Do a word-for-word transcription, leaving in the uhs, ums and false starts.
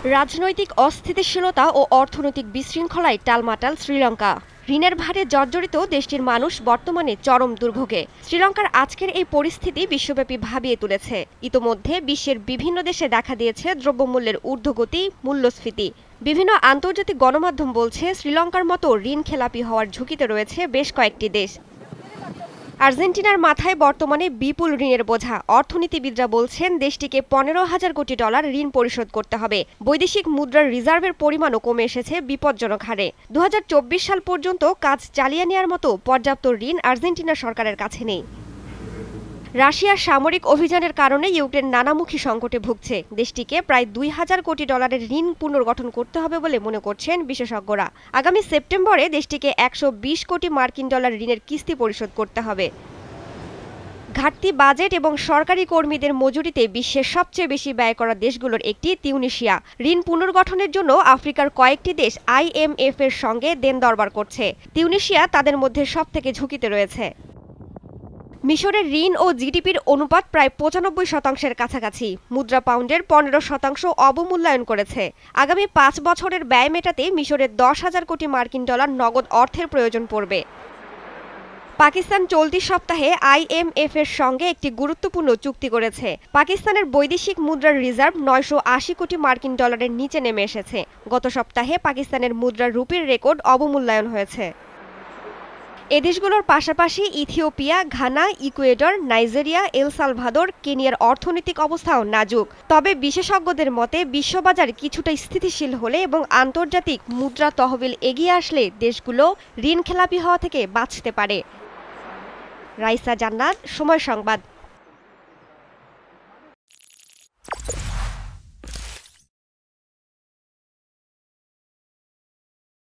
রাজনৈতিক অস্থিতিশীলতা ও অর্থনৈতিক বিশৃঙ্খলায় টালমাটাল শ্রীলঙ্কা। ঋণের ভারে জর্জরিত দেশটির মানুষ বর্তমানে চরম দুর্ভোগে। শ্রীলঙ্কার আজকের এই পরিস্থিতি বিশ্বব্যাপী ভাবিয়ে তুলেছে। ইতোমধ্যে বিশ্বের বিভিন্ন দেশে দেখা দিয়েছে দ্রব্যমূল্যের ঊর্ধ্বগতি, মূল্যস্ফীতি। বিভিন্ন আন্তর্জাতিক গণমাধ্যম বলছে শ্রীলঙ্কার মতো ঋণ খেলাপি হওয়ার ঝুঁকিতে রয়েছে বেশ কয়েকটি দেশ। আর্জেন্টিনার মাথায় বর্তমানে বিপুল ঋণের বোঝা। অর্থনীতিবিদরা বলছেন দেশটিকে পনেরো হাজার কোটি ডলার ঋণ পরিশোধ করতে হবে। বৈদেশিক মুদ্রার রিজার্ভের পরিমাণও কমে এসেছে বিপজ্জনক হারে। দু হাজার চব্বিশ সাল পর্যন্ত কাজ চালিয়ে নেওয়ার মতো পর্যাপ্ত ঋণ আর্জেন্টিনা সরকারের কাছে নেই। রাশিয়ার সামরিক অভিযানের কারণে ইউক্রেন নানামুখী সংকটে ভুগছে। দেশটিকে প্রায় দুই হাজার কোটি ডলারের ঋণ পুনর্গঠন করতে হবে বলে মনে করছেন বিশেষজ্ঞরা। আগামী সেপ্টেম্বরে দেশটিকে একশো বিশ কোটি মার্কিন ডলার ঋণের কিস্তি পরিশোধ করতে হবে। ঘাটতি বাজেট এবং সরকারি কর্মীদের মজুরিতে বিশ্বের সবচেয়ে বেশি ব্যয় করা দেশগুলোর একটি তিউনিসিয়া। ঋণ পুনর্গঠনের জন্য আফ্রিকার কয়েকটি দেশ আইএমএফ এর সঙ্গে দেন দরবার করছে। তিউনিসিয়া তাদের মধ্যে সবথেকে ঝুঁকিতে রয়েছে। মিশরের ঋণ ও জিডিপির অনুপাত প্রায় পঁচানব্বই শতাংশের কাছাকাছি। মুদ্রা পাউন্ডের পনেরো শতাংশ অবমূল্যায়ন করেছে। আগামী পাঁচ বছরের ব্যয় মেটাতে মিশরের দশ হাজার কোটি মার্কিন ডলার নগদ অর্থের প্রয়োজন পড়বে। পাকিস্তান চলতি সপ্তাহে আইএমএফ এর সঙ্গে একটি গুরুত্বপূর্ণ চুক্তি করেছে। পাকিস্তানের বৈদেশিক মুদ্রার রিজার্ভ নয়শো আশি কোটি মার্কিন ডলারের নিচে নেমে এসেছে। গত সপ্তাহে পাকিস্তানের মুদ্রার রুপির রেকর্ড অবমূল্যায়ন হয়েছে। এ দেশগুলোর পাশাপাশি Ethiopia, Ghana, Ecuador, Nigeria, El Salvador, কেনিয়ার অর্থনৈতিক অবস্থাও নাজুক। তবে বিশেষজ্ঞদের মতে বিশ্ববাজার কিছুটা স্থিতিশীল হলে এবং আন্তর্জাতিক মুদ্রা তহবিল এগিয়ে আসলে দেশগুলো ঋণ খেলাপি হওয়া থেকে বাঁচতে পারে। রাইসা জান্নাত, সময় সংবাদ।